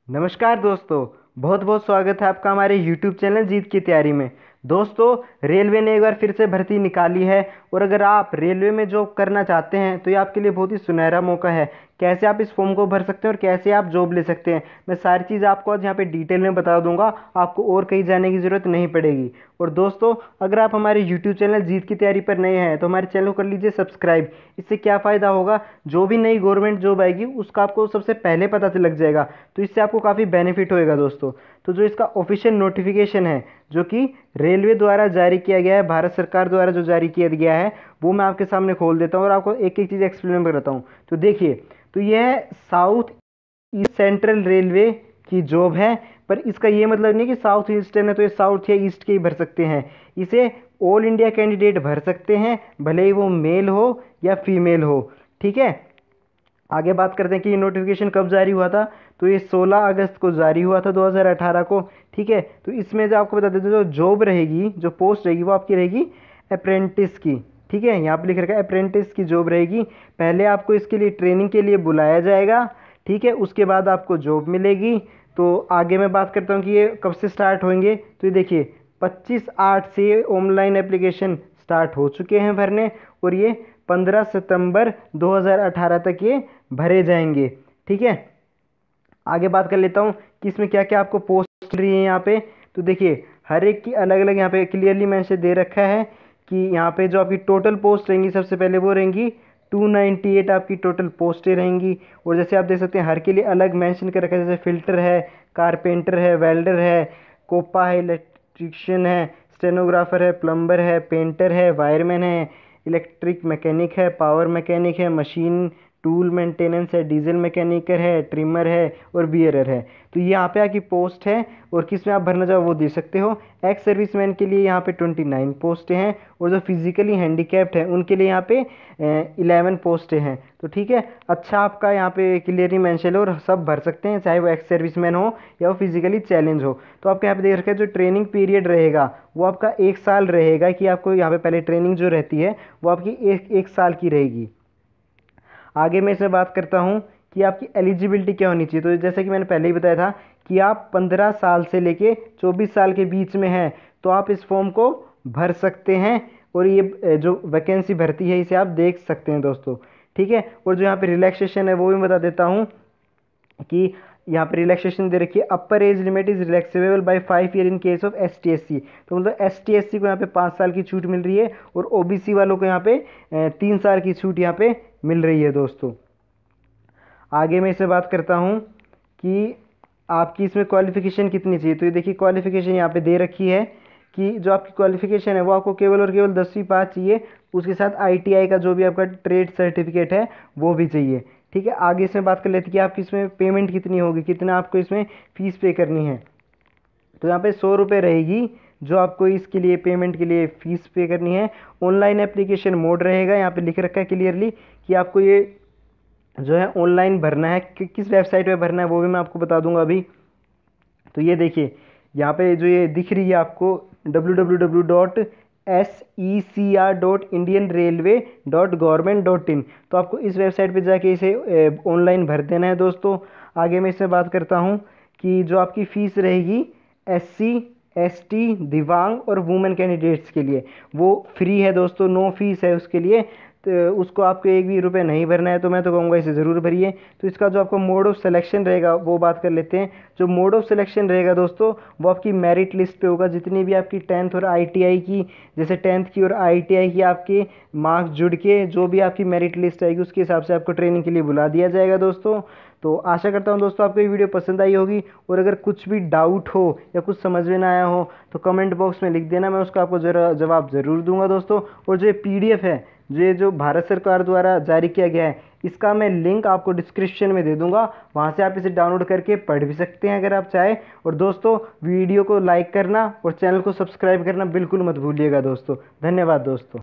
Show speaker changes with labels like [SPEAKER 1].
[SPEAKER 1] नमस्कार दोस्तों। बहुत बहुत स्वागत है आपका हमारे YouTube चैनल जीत की तैयारी में। दोस्तों, रेलवे ने एक बार फिर से भर्ती निकाली है और अगर आप रेलवे में जॉब करना चाहते हैं तो ये आपके लिए बहुत ही सुनहरा मौका है। कैसे आप इस फॉर्म को भर सकते हैं और कैसे आप जॉब ले सकते हैं, मैं सारी चीज़ आपको आज यहाँ पे डिटेल में बता दूंगा। आपको और कहीं जाने की ज़रूरत नहीं पड़ेगी। और दोस्तों, अगर आप हमारे YouTube चैनल जीत की तैयारी पर नए हैं तो हमारे चैनल को कर लीजिए सब्सक्राइब। इससे क्या फ़ायदा होगा, जो भी नई गवर्नमेंट जॉब आएगी उसका आपको सबसे पहले पता लग जाएगा, तो इससे आपको काफ़ी बेनिफिट होएगा दोस्तों। तो जो इसका ऑफिशियल नोटिफिकेशन है जो कि रेलवे द्वारा जारी किया गया है, भारत सरकार द्वारा जो जारी किया गया है, वो मैं आपके सामने खोल देता हूँ और आपको एक एक चीज़ एक्सप्लेन करता हूँ। तो देखिए, तो यह साउथ ईस्ट सेंट्रल रेलवे की जॉब है, पर इसका ये मतलब नहीं कि साउथ ईस्टर्न है तो ये साउथ या ईस्ट के ही भर सकते हैं। इसे ऑल इंडिया कैंडिडेट भर सकते हैं, भले ही वो मेल हो या फीमेल हो। ठीक है, आगे बात करते हैं कि ये नोटिफिकेशन कब जारी हुआ था। तो ये 16 अगस्त को जारी हुआ था 2018 को। ठीक है, तो इसमें जो आपको बता देते हैं, जो जॉब रहेगी, जो पोस्ट रहेगी वो आपकी रहेगी अप्रेंटिस की। ठीक है, यहाँ पे लिख रखा है अप्रेंटिस की जॉब रहेगी। पहले आपको इसके लिए ट्रेनिंग के लिए बुलाया जाएगा। ठीक है, उसके बाद आपको जॉब मिलेगी। तो आगे मैं बात करता हूँ कि ये कब से स्टार्ट होंगे। तो ये देखिए, 25/8 से ऑनलाइन एप्लीकेशन स्टार्ट हो चुके हैं भरने और ये 15 सितंबर 2018 तक ये भरे जाएंगे। ठीक है, आगे बात कर लेता हूँ कि इसमें क्या क्या आपको पोस्ट रही है यहाँ पे। तो देखिए, हर एक की अलग अलग यहाँ पे क्लियरली मैंशन दे रखा है कि यहाँ पे जो आपकी टोटल पोस्ट रहेंगी, सबसे पहले वो रहेंगी 298 आपकी टोटल पोस्टें रहेंगी। और जैसे आप देख सकते हैं, हर के लिए अलग मेंशन कर रखा है, जैसे फिल्टर है, कारपेंटर है, वेल्डर है, कोपा है, इलेक्ट्रिशियन है, स्टेनोग्राफर है, प्लम्बर है, पेंटर है, वायरमैन है, इलेक्ट्रिक मैकेनिक है, पावर मैकेनिक है, मशीन टूल मेंटेनेंस है, डीजल मैकेनिकर है, ट्रिमर है और बियरर है। तो ये यहाँ पे आपकी पोस्ट है और किस में आप भरना चाहो वो दे सकते हो। एक्स सर्विसमैन के लिए यहाँ पे 29 पोस्टें हैं और जो फिजिकली हैंडीकैप्ड हैं उनके लिए यहाँ पे 11 पोस्टें हैं। तो ठीक है, अच्छा आपका यहाँ पे क्लियरली मेंशन है और सब भर सकते हैं, चाहे वो एक्स सर्विसमैन हो या वो फिजिकली चैलेंज हो। तो आपके यहाँ पे देख रखा है, जो ट्रेनिंग पीरियड रहेगा वो आपका 1 साल रहेगा, कि आपको यहाँ पे पहले ट्रेनिंग जो रहती है वो आपकी एक साल की रहेगी। आगे मैं इसमें बात करता हूँ कि आपकी एलिजिबिलिटी क्या होनी चाहिए। तो जैसे कि मैंने पहले ही बताया था कि आप 15 साल से लेके 24 साल के बीच में हैं तो आप इस फॉर्म को भर सकते हैं और ये जो वैकेंसी भर्ती है इसे आप देख सकते हैं दोस्तों। ठीक है, और जो यहाँ पे रिलैक्सेशन है वो भी बता देता हूँ कि यहाँ पे रिलैक्सेशन दे रखी है, upper age limit is relaxable by 5 year in case of ST/SC। तो मतलब ST/SC को यहाँ पे 5 साल की छूट मिल रही है और OBC वालों को यहाँ पे 3 साल की छूट यहाँ पे मिल रही है दोस्तों। आगे मैं इसमें बात करता हूँ कि आपकी इसमें क्वालिफिकेशन कितनी चाहिए। तो ये देखिए, क्वालिफिकेशन यहाँ पे दे रखी है कि जो आपकी क्वालिफिकेशन है वो आपको केवल और केवल 10वीं पास चाहिए, उसके साथ ITI का जो भी आपका ट्रेड सर्टिफिकेट है वो भी चाहिए। ठीक है, आगे इसमें बात कर लेते हैं कि आपकी इसमें पेमेंट कितनी होगी, कितना आपको इसमें फ़ीस पे करनी है। तो यहाँ पे 100 रुपये रहेगी जो आपको इसके लिए पेमेंट के लिए फ़ीस पे करनी है। ऑनलाइन एप्लीकेशन मोड रहेगा, यहाँ पे लिख रखा है क्लियरली कि आपको ये जो है ऑनलाइन भरना है, किस वेबसाइट पे भरना है वो भी मैं आपको बता दूंगा अभी। तो ये देखिए, यहाँ पे जो ये दिख रही है आपको www.secr.indianrailway.government.in, तो आपको इस वेबसाइट पे जाके इसे ऑनलाइन भर देना है दोस्तों। आगे मैं इसमें बात करता हूँ कि जो आपकी फ़ीस रहेगी SC ST दिव्यांग और वुमेन कैंडिडेट्स के लिए वो फ्री है दोस्तों, नो फीस है उसके लिए। तो उसको आपको 1 भी रुपये नहीं भरना है, तो मैं तो कहूँगा इसे ज़रूर भरिए। तो इसका जो आपका मोड ऑफ सिलेक्शन रहेगा वो बात कर लेते हैं। जो मोड ऑफ सिलेक्शन रहेगा दोस्तों वो आपकी मेरिट लिस्ट पे होगा, जितनी भी आपकी 10th और ITI की, जैसे 10th की और ITI की आपके मार्क्स जुड़ के जो भी आपकी मेरिट लिस्ट आएगी उसके हिसाब से आपको ट्रेनिंग के लिए बुला दिया जाएगा दोस्तों। तो आशा करता हूँ दोस्तों आपको ये वीडियो पसंद आई होगी और अगर कुछ भी डाउट हो या कुछ समझ में ना आया हो तो कमेंट बॉक्स में लिख देना, मैं उसका आपको जवाब ज़रूर दूंगा दोस्तों। और जो PDF है, जो भारत सरकार द्वारा जारी किया गया है, इसका मैं लिंक आपको डिस्क्रिप्शन में दे दूंगा, वहाँ से आप इसे डाउनलोड करके पढ़ भी सकते हैं अगर आप चाहें। और दोस्तों, वीडियो को लाइक करना और चैनल को सब्सक्राइब करना बिल्कुल मत भूलिएगा दोस्तों। धन्यवाद दोस्तों।